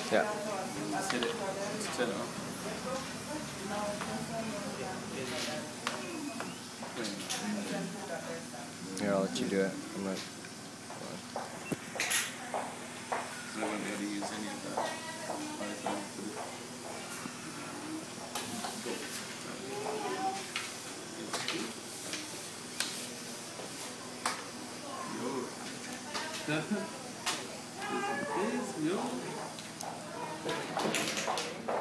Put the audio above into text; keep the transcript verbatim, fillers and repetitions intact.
Yeah. Just hit it. Just turn it on. Here, I'll let you do it. I'm not. I won't be able to use any of that. Yo. This is yo.